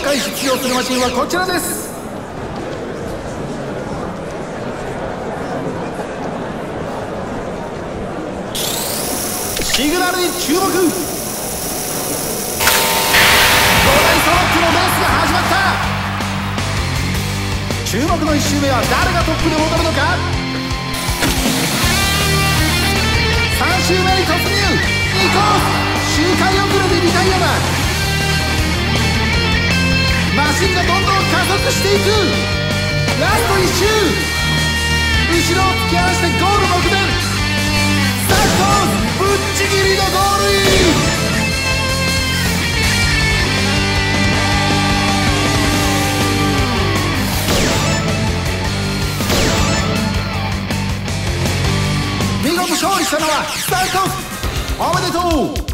回出場するマシンはこちらです。シグナルに注目。5台揃ってのレースが始まった。注目の1周目は誰がトップで戻るのか。3周目に突入。ニコ周回遅れでリタイアだ。マシンがどんどん加速していく。ラスト1周、後ろを突き放してゴール目前。スタート、ぶっちぎりのゴールイン。見事勝利したのはスタート。おめでとう。